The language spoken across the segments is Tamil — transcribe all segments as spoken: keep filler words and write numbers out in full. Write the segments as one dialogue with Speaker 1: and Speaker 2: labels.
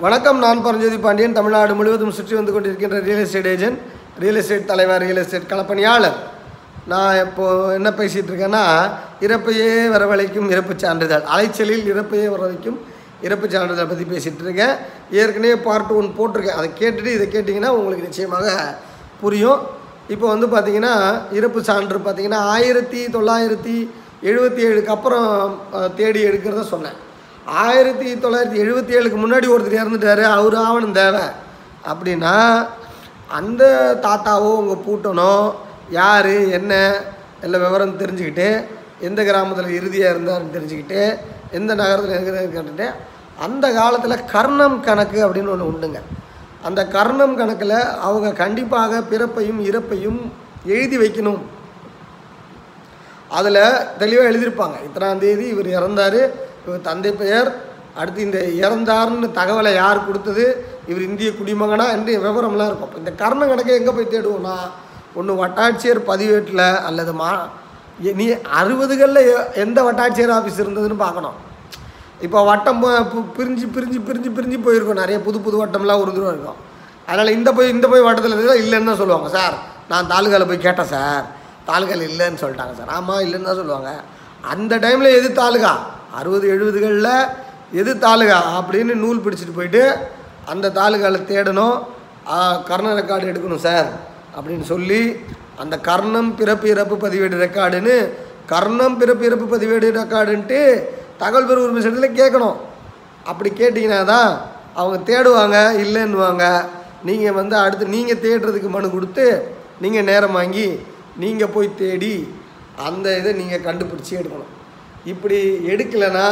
Speaker 1: வணக்கம். நான் பரஞ்சோதி பாண்டியன். தமிழ்நாடு முழுவதும் சுற்றி வந்து கொண்டிருக்கின்ற real estate agent, real estate தலைவர், ரியல் எஸ்டேட் களப்பணியாளர். நான் இப்போது என்ன பேசிகிட்டு இருக்கேன்னா, இறப்பையே வரவழைக்கும் இறப்பு சான்றிதழ், அலைச்சலில் இறப்பையே வரவழைக்கும் இறப்பு சான்றிதழ் பற்றி பேசிகிட்டு இருக்கேன். ஏற்கனவே பார்ட் ஒன் போட்டிருக்கேன். அதை கேட்டுட்டு இதை கேட்டிங்கன்னா உங்களுக்கு நிச்சயமாக புரியும். இப்போ வந்து பார்த்திங்கன்னா இறப்பு சான்று பார்த்திங்கன்னா ஆயிரத்தி தொள்ளாயிரத்தி எழுபத்தி ஏழுக்கு அப்புறம் தேடி எடுக்கிறத சொன்னேன். ஆயிரத்தி தொள்ளாயிரத்தி எழுபத்தி ஏழுக்கு முன்னாடி ஒருத்தர் இறந்துட்டார், அவர் ஆவணம் தேவை அப்படின்னா அந்த தாத்தாவோ உங்கள் பூட்டனோ யார் என்ன எல்லாம் விவரம் தெரிஞ்சுக்கிட்டு, எந்த கிராமத்தில் இறுதியாக இருந்தார்னு தெரிஞ்சுக்கிட்டு, எந்த நகரத்தில் இருக்கிறது கேட்டுட்டு, அந்த காலத்தில் கர்ணம் கணக்கு அப்படின்னு ஒன்று உண்டுங்க. அந்த கர்ணம் கணக்கில் அவங்க கண்டிப்பாக பிறப்பையும் இறப்பையும் எழுதி வைக்கணும். அதில் தெளிவாக எழுதியிருப்பாங்க, இத்தனாம் தேதி இவர் இறந்தார், இவர் தந்தை பெயர், அடுத்து இந்த இறந்தார்னு தகவலை யார் கொடுத்தது, இவர் இந்திய குடிமகனா என்று விவரம்லாம் இருக்கும். இந்த கர்ண கணக்கை எங்கே போய் தேடுவோம்னா, ஒன்று வட்டாட்சியர் பதிவேட்டில் அல்லது மா நீ அறுபதுகளில் எந்த வட்டாட்சியர் ஆஃபீஸ் இருந்ததுன்னு பார்க்கணும். இப்போ வட்டம் பிரிஞ்சு பிரிஞ்சு பிரிஞ்சு பிரிஞ்சு போயிருக்கும், நிறைய புது புது வட்டம்லாம் ஒரு தூரம் இருக்கும். அதனால் இந்த போய் இந்த போய் வட்டத்தில் இருந்தால் இல்லைன்னு தான் சொல்லுவாங்க. சார் நான் தாலுகாவில் போய் கேட்டேன் சார், தாலுகாவில் இல்லைன்னு சொல்லிட்டாங்க சார். ஆமாம் இல்லைன்னு தான் சொல்லுவாங்க. அந்த டைமில் எது தாலுகா, அறுபது எழுபதுகளில் எது தாலுகா அப்படின்னு நூல் பிடிச்சிட்டு போயிட்டு அந்த தாலுகாவில் தேடணும். கர்ண ரெக்கார்டு எடுக்கணும் சார் அப்படின்னு சொல்லி, அந்த கர்ணம் பிறப்பு இறப்பு பதிவேடு ரெக்கார்டுன்னு, கர்ணம் பிறப்பு இறப்பு பதிவேடு ரெக்கார்டுன்ட்டு தகவல் பெறும் உரிமை சட்டத்தில் கேட்கணும். அப்படி கேட்டிங்கன்னா தான் அவங்க தேடுவாங்க. இல்லைன்னுவாங்க. நீங்கள் வந்து அடுத்து நீங்கள் தேடுறதுக்கு மனு கொடுத்து நீங்கள் நேரம் வாங்கி நீங்கள் போய் தேடி அந்த இதை நீங்கள் கண்டுபிடிச்சி எடுக்கணும். இப்படி எடுக்கலைன்னா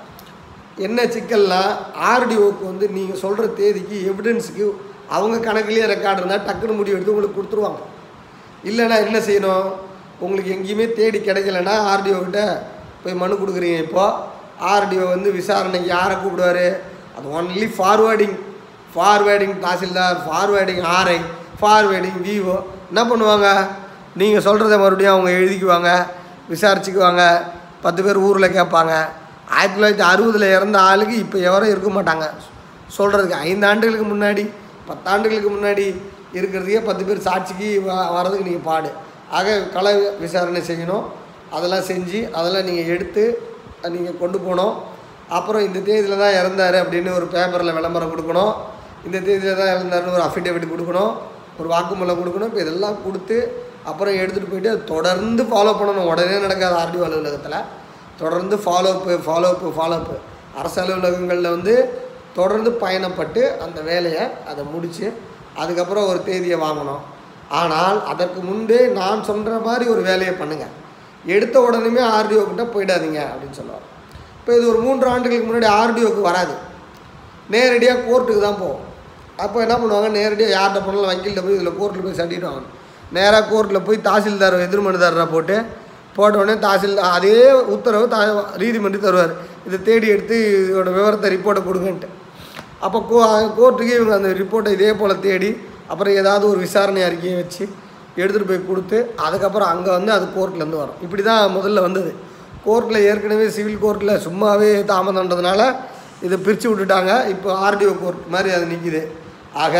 Speaker 1: என்ன சிக்கல்னா, ஆர்டிஓக்கு வந்து நீங்கள் சொல்கிற தேதிக்கு எவிடன்ஸுக்கு அவங்க கணக்குலேயே ரெக்கார்டு இருந்தால் டக்குன்னு முடிவு எடுத்து உங்களுக்கு கொடுத்துருவாங்க. இல்லைன்னா என்ன செய்யணும், உங்களுக்கு எங்கேயுமே தேடி கிடைக்கலன்னா ஆர்டிஓக்கிட்ட போய் மனு கொடுக்குறீங்க. இப்போது ஆர்டிஓ வந்து விசாரணைக்கு யாரை கூப்பிடுவார், அது only forwarding forwarding tahsildar, forwarding RI, forwarding VO என்ன பண்ணுவாங்க, நீங்கள் சொல்கிறத மறுபடியும் அவங்க எழுதிக்குவாங்க, விசாரிச்சுக்குவாங்க. பத்து பேர் ஊரில் கேட்பாங்க. ஆயிரத்தி தொள்ளாயிரத்தி அறுபதில் இறந்த ஆளுக்கு இப்போ எவரும் இருக்க மாட்டாங்க சொல்கிறதுக்கு. ஐந்து ஆண்டுகளுக்கு முன்னாடி பத்தாண்டுகளுக்கு முன்னாடி இருக்கிறதுக்கே பத்து பேர் சாட்சிக்கு வ வரதுக்கு நீங்கள் பாடு. ஆக கள விசாரணை செய்யணும். அதெல்லாம் செஞ்சு அதெல்லாம் நீங்கள் எடுத்து நீங்கள் கொண்டு போகணும். அப்புறம் இந்த தேதியில் தான் இறந்தார் அப்படின்னு ஒரு பேப்பரில் விளம்பரம் கொடுக்கணும். இந்த தேதியில் தான் இறந்தாருன்னு ஒரு அஃபிடேவிட் கொடுக்கணும், ஒரு வாக்குமூலம் கொடுக்கணும். இப்போ இதெல்லாம் கொடுத்து அப்புறம் எடுத்துகிட்டு போயிட்டு அது தொடர்ந்து ஃபாலோ பண்ணணும். உடனே நடக்காது. ஆர்டிஓ அலுவலகத்தில் தொடர்ந்து ஃபாலோஅப்பு ஃபாலோஅப்பு ஃபாலோஅப்பு அரசு அலுவலகங்களில் வந்து தொடர்ந்து பயணப்பட்டு அந்த வேலையை அதை முடித்து அதுக்கப்புறம் ஒரு தேதியை வாங்கணும். ஆனால் அதற்கு முன்பே நான் சொல்கிற மாதிரி ஒரு வேலையை பண்ணுங்கள். எடுத்த உடனே ஆர்டிஓ கிட்ட போயிடாதீங்க அப்படின்னு சொல்லுவாங்க. இப்போ இது ஒரு மூன்று ஆண்டுகளுக்கு முன்னாடி ஆர்டிஓக்கு வராது, நேரடியாக கோர்ட்டுக்கு தான் போகும். அப்போ என்ன பண்ணுவாங்க, நேரடியாக யார்கிட்ட பண்ணலாம், வக்கீல்கிட்ட போய் இதில் கோர்ட்டில் போய் சட்டிட்டு வாங்க. நேராக கோர்ட்டில் போய் தாசில்தார் எதிர்மனுதாரராக போட்டு போட்டவுடனே தாசில் அதே உத்தரவு தா நீதிமன்றம் தருவார், இதை தேடி எடுத்து இதோட விவரத்தை ரிப்போர்ட்டை கொடுங்கன்ட்டு. அப்போ கோ கோர்ட்டுக்கு இவங்க அந்த ரிப்போர்ட்டை இதே போல் தேடி அப்புறம் ஏதாவது ஒரு விசாரணை அறிக்கையை வச்சு எடுத்துகிட்டு போய் கொடுத்து அதுக்கப்புறம் அங்கே வந்து அது கோர்ட்லேருந்து வரும். இப்படி தான் முதல்ல வந்தது. கோர்ட்டில் ஏற்கனவே சிவில் கோர்ட்டில் சும்மாவே தாமதன்றதுனால இதை பிரித்து விட்டுட்டாங்க. இப்போ ஆர்டிஓ கோர்ட் மாதிரி அது நிற்கிது. ஆக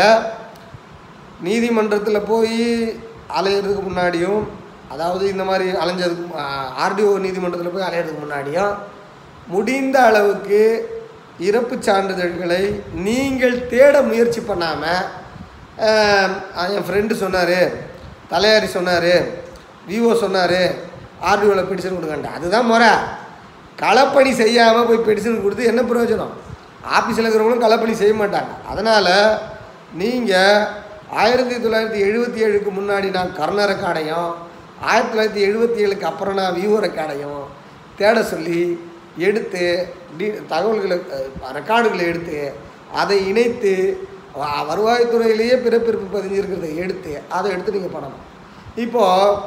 Speaker 1: நீதிமன்றத்தில் போய் அலையிறதுக்கு முன்னாடியும், அதாவது இந்த மாதிரி அலைஞ்சதுக்கு ஆர்டிஓ நீதிமன்றத்தில் போய் அலையிறதுக்கு முன்னாடியும் முடிந்த அளவுக்கு இறப்பு சான்றிதழ்களை நீங்கள் தேட முயற்சி பண்ணாமல், என் ஃப்ரெண்டு சொன்னார், தலையாரி சொன்னார், விஓ சொன்னார், ஆர்டிஓவில் பெடிஷன் கொடுங்கண்ட, அதுதான் முறை. களப்பணி செய்யாமல் போய் பெடிஷன் கொடுத்து என்ன பிரயோஜனம்? ஆஃபீஸில் இருக்கிறவங்களும் களப்பணி செய்ய மாட்டாங்க. அதனால் நீங்கள் ஆயிரத்தி தொள்ளாயிரத்தி எழுபத்தி ஏழுக்கு முன்னாடி நான் கர்ண ரெக்கார்டையும், ஆயிரத்தி தொள்ளாயிரத்தி எழுபத்தி ஏழுக்கு அப்புறம் நான் விஓ ரெக்கார்டையும் தேட சொல்லி எடுத்து டி தகவல்களை ரெக்கார்டுகளை எடுத்து அதை இணைத்து வருவாய்த்துறையிலேயே பிறப்பிறப்பு பதிஞ்சிருக்கிறத எடுத்து அதை எடுத்து நீங்கள் பண்ணணும். இப்போது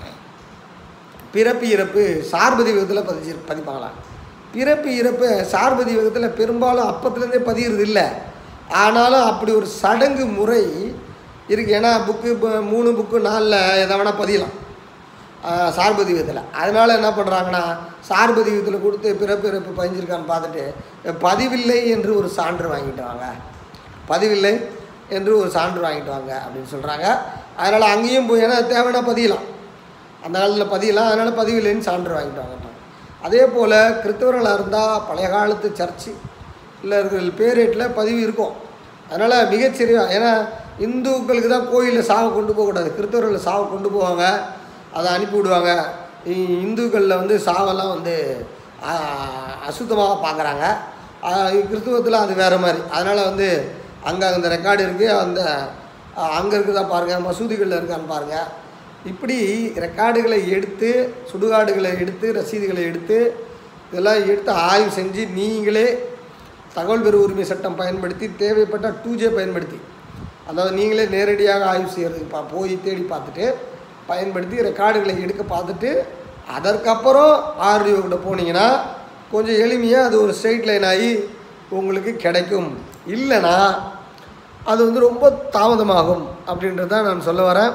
Speaker 1: பிறப்பு இறப்பு சார்பதிவகத்தில் பதிஞ்சு பதிப்பாங்களா? பிறப்பு இறப்பு சார்பதிவகத்தில் பெரும்பாலும் அப்பத்துலேருந்தே பதிகிறது இல்லை. ஆனாலும் அப்படி ஒரு சடங்கு முறை இருக்குது. ஏன்னா புக்கு இப்போ மூணு புக்கு நாலில் எதை வேணால் பதியலாம் சார்பதிவகத்தில். அதனால் என்ன பண்ணுறாங்கன்னா, சார்பதிவகத்தில் கொடுத்து பிறப்பு இறப்பு பதிஞ்சிருக்கான்னு பார்த்துட்டு பதிவில்லை என்று ஒரு சான்று வாங்கிட்டு வாங்க பதிவில்லை என்று ஒரு சான்று வாங்கிட்டு வாங்க அப்படின்னு சொல்கிறாங்க. அதனால் அங்கேயும் போய் ஏன்னா தேவைன்னா பதியலாம், அந்த காலத்தில் பதியலாம், அதனால் பதிவில்லைன்னு சான்று வாங்கிட்டு வாங்கட்டாங்க. அதே போல் கிறிஸ்தவர்களாக இருந்தால் பழைய காலத்து சர்ச்சு இல்லை இருக்கிற பேரேட்டில் பதிவு இருக்கும். அதனால் மிகச்சிறிய ஏன்னா இந்துக்களுக்கு தான் கோயிலில் சாவை கொண்டு போகக்கூடாது, கிறிஸ்தவர்களில் சாவை கொண்டு போவாங்க, அதை அனுப்பி விடுவாங்க. இந்துக்களில் வந்து சாவெல்லாம் வந்து அசுத்தமாக பார்க்குறாங்க, கிறிஸ்துவத்தில் அது வேறு மாதிரி. அதனால் வந்து அங்கே அந்த ரெக்கார்டு இருக்குது, அந்த அங்கே இருக்குதா பாருங்கள், மசூதிகளில் இருக்கான்னு பாருங்கள். இப்படி ரெக்கார்டுகளை எடுத்து சுடுகாடுகளை எடுத்து ரசீதுகளை எடுத்து இதெல்லாம் எடுத்து ஆய்வு செஞ்சு நீங்களே தகவல் பெறு உரிமை சட்டம் பயன்படுத்தி தேவைப்பட்ட டூ ஜே பயன்படுத்தி, அதாவது நீங்களே நேரடியாக ஆய்வு செய்கிறதுக்கு பா போய் தேடி பார்த்துட்டு பயன்படுத்தி ரெக்கார்டுகளை எடுக்க பார்த்துட்டு அதற்கப்புறம் ஆர்டிஓ கிட்ட போனீங்கன்னா கொஞ்சம் எளிமையாக அது ஒரு ஸ்ட்ரெயிட் லைன் ஆகி உங்களுக்கு கிடைக்கும். இல்லைன்னா அது வந்து ரொம்ப தாமதமாகும் அப்படின்றது தான் நான் சொல்ல வரேன்.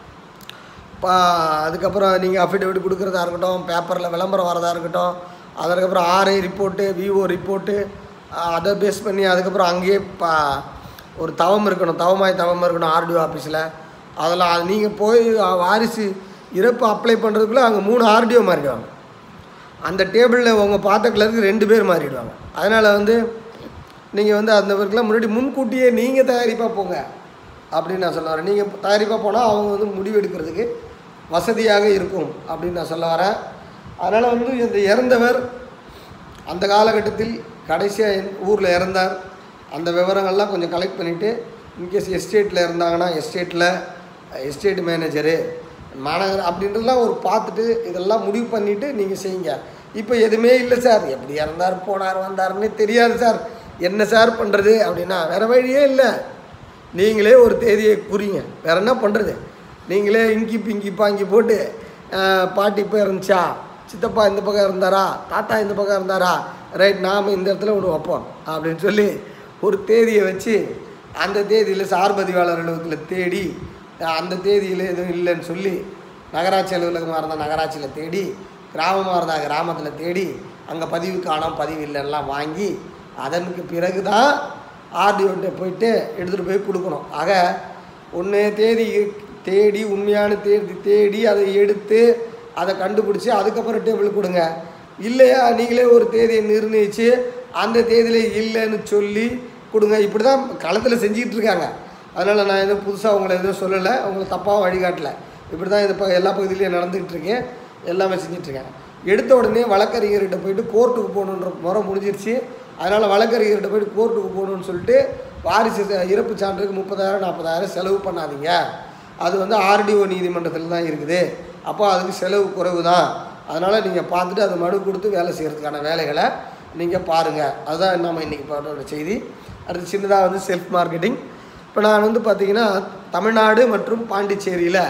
Speaker 1: பா அதுக்கப்புறம் நீங்கள் அஃபிடேவிட் கொடுக்குறதா இருக்கட்டும், பேப்பரில் விளம்பரம் வரதா இருக்கட்டும், அதுக்கப்புறம் ஆர்ஐ ரிப்போர்ட்டு, விஓ ரிப்போர்ட்டு, அதை பேஸ் பண்ணி அதுக்கப்புறம் அங்கேயே பா ஒரு தவம் இருக்கணும், தவமாய் தவம் இருக்கணும் ஆர்டிஓ ஆஃபீஸில். அதெல்லாம் அது நீங்கள் போய் வாரிசு இறப்பு அப்ளை பண்ணுறதுக்குள்ளே அங்கே மூணு ஆர்டிஓ மாறிடுவாங்க, அந்த டேபிளில் உங்கள் பார்த்த கிளருக்கு ரெண்டு பேர் மாறிடுவாங்க. அதனால் வந்து நீங்கள் வந்து அந்த ஒர்க்கெலாம் முன்னாடி முன்கூட்டியே நீங்கள் தயாரிப்பாக போங்க அப்படின்னு நான் சொல்ல வரேன். நீங்கள் தயாரிப்பாக போனால் அவங்க வந்து முடிவெடுக்கிறதுக்கு வசதியாக இருக்கும் அப்படின்னு நான் சொல்ல வரேன். அதனால் வந்து இந்த இறந்தவர் அந்த காலகட்டத்தில் கடைசியாக என் ஊரில் இறந்தார், அந்த விவரங்கள்லாம் கொஞ்சம் கலெக்ட் பண்ணிவிட்டு இன்கேஸ் எஸ்டேட்டில் இருந்தாங்கன்னா எஸ்டேட்டில் எஸ்டேட் மேனேஜரு மாநகர் அப்படின்றதெல்லாம் ஒரு பார்த்துட்டு இதெல்லாம் முடிவு பண்ணிவிட்டு நீங்கள் செய்யுங்க. இப்போ எதுவுமே இல்லை சார், எப்படி இறந்தார் போனார் வந்தார்னே தெரியாது சார், என்ன சார் பண்ணுறது அப்படின்னா வேறு வழியே இல்லை, நீங்களே ஒரு தேதியை குறிங்க, வேறு என்ன பண்ணுறது. நீங்களே இங்கி பிங்கி பாங்கி போட்டு பாட்டி இப்போ இருந்துச்சா, சித்தப்பா இந்த பக்கம் இருந்தாரா, தாத்தா இந்த பக்கம் இருந்தாரா, ரைட் நாம் இந்த இடத்துல ஒன்று வைப்போம் அப்படின்னு சொல்லி ஒரு தேதியை வச்சு அந்த தேதியில் சார்பதிவாளர் அலுவலகத்தில் தேடி அந்த தேதியில் எதுவும் இல்லைன்னு சொல்லி நகராட்சி அலுவலகமாக இருந்தால் நகராட்சியில் தேடி, கிராமமாக இருந்தால் கிராமத்தில் தேடி அங்கே பதிவு காணோம் பதிவு இல்லைன்னெலாம் வாங்கி அதற்கு பிறகு தான் ஆர்டிஓட்ட போயிட்டு எடுத்துகிட்டு போய் கொடுக்கணும். ஆக ஒன்று தேதி தேடி உண்மையான தேதி தேடி அதை எடுத்து அதை கண்டுபிடிச்சி அதுக்கப்புறம் டேபிள் கொடுங்க. இல்லையா நீங்களே ஒரு தேதியை நிர்ணயித்து அந்த தேதியில் இல்லைன்னு சொல்லி கொடுங்க. இப்படி தான் களத்தில் செஞ்சுக்கிட்டு இருக்காங்க. அதனால் நான் எதுவும் புதுசாக உங்களை எதுவும் சொல்லலை, உங்களை தப்பாக வழிகாட்டலை. இப்படி தான் இந்த ப எல்லா பகுதியிலையும் நடந்துகிட்டு இருக்கேன், எல்லாமே செஞ்சிட்ருக்கேன். எடுத்த உடனே வழக்கறிஞர்கிட்ட போயிட்டு கோர்ட்டுக்கு போகணுன்ற முறை முடிஞ்சிருச்சு. அதனால் வழக்கறிஞர்கிட்ட போய்ட்டு கோர்ட்டுக்கு போகணுன்னு சொல்லிட்டு வாரிசு இறப்பு சான்றுக்கு முப்பதாயிரம் நாற்பதாயிரம் செலவு பண்ணாதீங்க. அது வந்து ஆர்டிஓ நீதிமன்றத்தில் தான் இருக்குது, அப்போ அதுக்கு செலவு குறைவு தான். அதனால் நீங்கள் பார்த்துட்டு அதை மனு கொடுத்து வேலை செய்கிறதுக்கான வேலைகளை நீங்கள் பாருங்கள். அதுதான் நம்ம இன்றைக்கி பாட்டோட செய்தி. அடுத்து சின்னதாக வந்து செல்ஃப் மார்க்கெட்டிங். இப்போ நான் வந்து பார்த்திங்கன்னா தமிழ்நாடு மற்றும் பாண்டிச்சேரியில்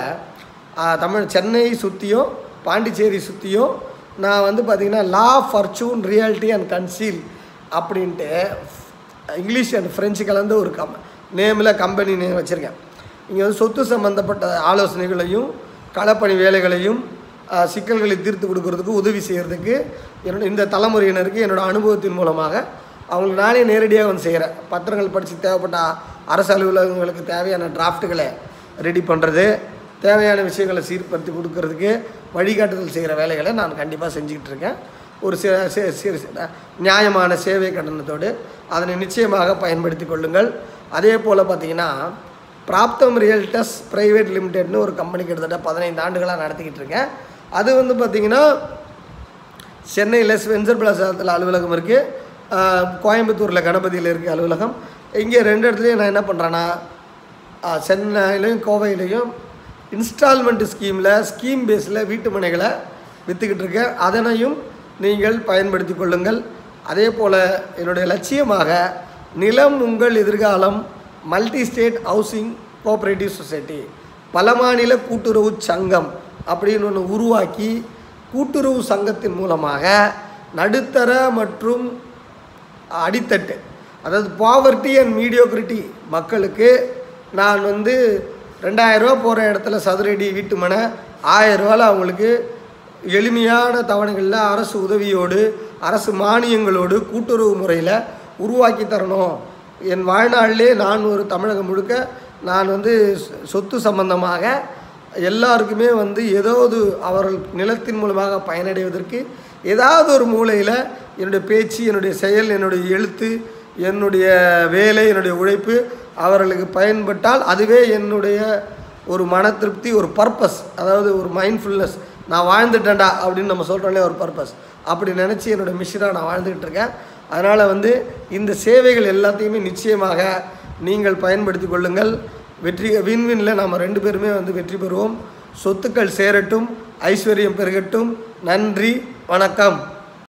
Speaker 1: தமிழ் சென்னை சுற்றியும் பாண்டிச்சேரி சுற்றியும் நான் வந்து பார்த்திங்கன்னா லா ஃபர்ச்சூன் ரியாலிட்டி அண்ட் கன்சீல் அப்படின்ட்டு இங்கிலீஷ் அண்ட் ஃப்ரெஞ்சு கலந்து ஒரு கம் நேமில் கம்பெனி நேம் வச்சுருக்கேன். இங்கே வந்து சொத்து சம்மந்தப்பட்ட ஆலோசனைகளையும் களப்பணி வேலைகளையும் சிக்கல்களை தீர்த்து கொடுக்கறதுக்கு உதவி செய்கிறதுக்கு என்னோட இந்த தலைமுறையினருக்கு என்னோடய அனுபவத்தின் மூலமாக அவங்களுக்கு நானே நேரடியாக வந்து செய்கிறேன். பத்திரங்கள் படித்து தேவைப்பட்ட அரசு அலுவலகங்களுக்கு தேவையான டிராஃப்ட்டுகளை ரெடி பண்ணுறது, தேவையான விஷயங்களை சீர்படுத்தி கொடுக்கறதுக்கு வழிகாட்டுதல் செய்கிற வேலைகளை நான் கண்டிப்பாக செஞ்சுக்கிட்டு இருக்கேன். ஒரு நியாயமான சேவை கட்டணத்தோடு அதனை நிச்சயமாக பயன்படுத்தி கொள்ளுங்கள். அதே போல் பார்த்திங்கன்னா பிராப்தம் ரியல்டஸ் ப்ரைவேட் லிமிடெட்னு ஒரு கம்பெனி கிட்டத்தட்ட பதினைந்து ஆண்டுகளாக நடத்திக்கிட்டு இருக்கேன். அது வந்து பார்த்திங்கன்னா சென்னையில் ஸ்பென்சர் பிளாசாத்தில் அலுவலகம் இருக்குது, கோயம்புத்தூரில் கணபதியில் இருக்குது அலுவலகம். இங்கே ரெண்டு இடத்துலையும் நான் என்ன பண்ணுறேன்னா சென்னையிலையும் கோவையிலையும் இன்ஸ்டால்மெண்ட் ஸ்கீமில் ஸ்கீம் பேஸில் வீட்டு மனைகளை விற்றுக்கிட்டு இருக்கேன். அதனையும் நீங்கள் பயன்படுத்தி கொள்ளுங்கள். அதே போல் என்னுடைய லட்சியமாக நிலம் உங்கள் எதிர்காலம் multi state housing cooperative society பல மாநில கூட்டுறவு சங்கம் அப்படின்னு ஒன்று உருவாக்கி கூட்டுறவு சங்கத்தின் மூலமாக நடுத்தர மற்றும் அடித்தட்டு அதாவது பாவர்ட்டி அண்ட் மீடியோக்ரிட்டி மக்களுக்கு நான் வந்து ரெண்டாயிரரூவா போகிற இடத்துல சதுரடி வீட்டு மனை ஆயிரரூவாவில் அவங்களுக்கு எளிமையான தவணைகளில் அரசு உதவியோடு அரசு மானியங்களோடு கூட்டுறவு முறையில் உருவாக்கி தரணும் என் வாழ்நாளிலே நான் ஒரு தமிழகம் முழுக்க நான் வந்து சொத்து சம்பந்தமாக எல்லாருக்குமே வந்து ஏதாவது அவர்கள் நிலத்தின் மூலமாக பயனடைவதற்கு ஏதாவது ஒரு மூலையில் என்னுடைய பேச்சு, என்னுடைய செயல், என்னுடைய எழுத்து, என்னுடைய வேலை, என்னுடைய உழைப்பு அவர்களுக்கு பயன்பட்டால் அதுவே என்னுடைய ஒரு மன திருப்தி, ஒரு பர்பஸ், அதாவது ஒரு மைண்ட்ஃபுல்னஸ். நான் வாழ்ந்துட்டேன்டா அப்படின்னு நம்ம சொல்கிறோம்லே ஒரு பர்பஸ், அப்படி நினச்சி என்னோடய மிஷனாக நான் வாழ்ந்துக்கிட்டு இருக்கேன். அதனால் வந்து இந்த சேவைகள் எல்லாத்தையுமே நிச்சயமாக நீங்கள் பயன்படுத்தி கொள்ளுங்கள். வெற்றி வின்வின்ல நாம் ரெண்டு பேருமே வந்து வெற்றி பெறுவோம். சொத்துக்கள் சேரட்டும், ஐஸ்வர்யம் பெருகட்டும். நன்றி, வணக்கம்.